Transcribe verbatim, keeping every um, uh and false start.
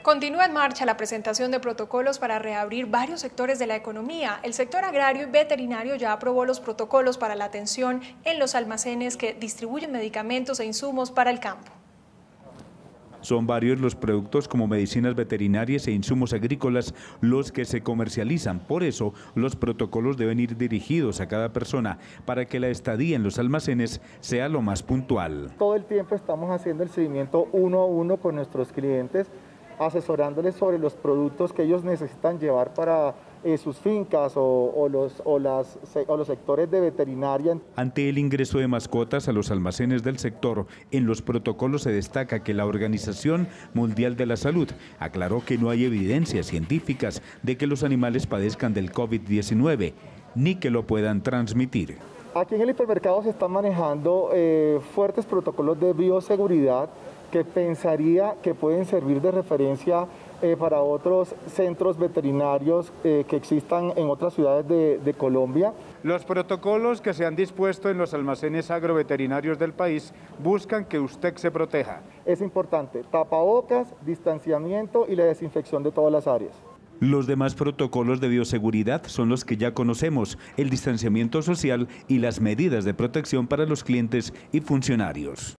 Continúa en marcha la presentación de protocolos para reabrir varios sectores de la economía. El sector agrario y veterinario ya aprobó los protocolos para la atención en los almacenes que distribuyen medicamentos e insumos para el campo. Son varios los productos como medicinas veterinarias e insumos agrícolas los que se comercializan. Por eso, los protocolos deben ir dirigidos a cada persona para que la estadía en los almacenes sea lo más puntual. Todo el tiempo estamos haciendo el seguimiento uno a uno con nuestros clientes, asesorándoles sobre los productos que ellos necesitan llevar para eh, sus fincas o, o, los, o, las, o los sectores de veterinaria. Ante el ingreso de mascotas a los almacenes del sector, en los protocolos se destaca que la Organización Mundial de la Salud aclaró que no hay evidencias científicas de que los animales padezcan del COVID diecinueve, ni que lo puedan transmitir. Aquí en el hipermercado se están manejando eh, fuertes protocolos de bioseguridad que pensaría que pueden servir de referencia eh, para otros centros veterinarios eh, que existan en otras ciudades de, de Colombia. Los protocolos que se han dispuesto en los almacenes agroveterinarios del país buscan que usted se proteja. Es importante, tapabocas, distanciamiento y la desinfección de todas las áreas. Los demás protocolos de bioseguridad son los que ya conocemos, el distanciamiento social y las medidas de protección para los clientes y funcionarios.